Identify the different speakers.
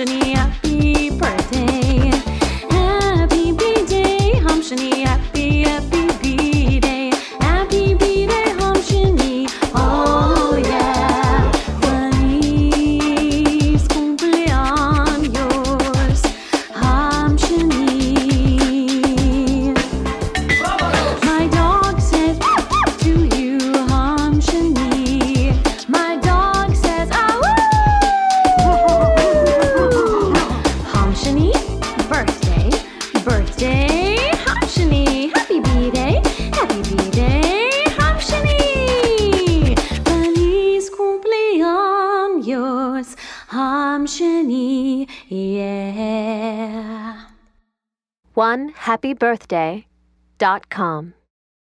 Speaker 1: Hamshani, happy birthday. Happy B-Day, Hamshani, happy B-Day. Happy B-Day, Hamshani, oh yeah. Feliz cumpleaños, Hamshani. My dog says to you, Hamshani. My dog says, Hamshani, birthday, birthday, Hamshani, happy B-Day, Hamshani. Feliz cumpleaños, Hamshani, yeah.
Speaker 2: OneHappyBirthday.com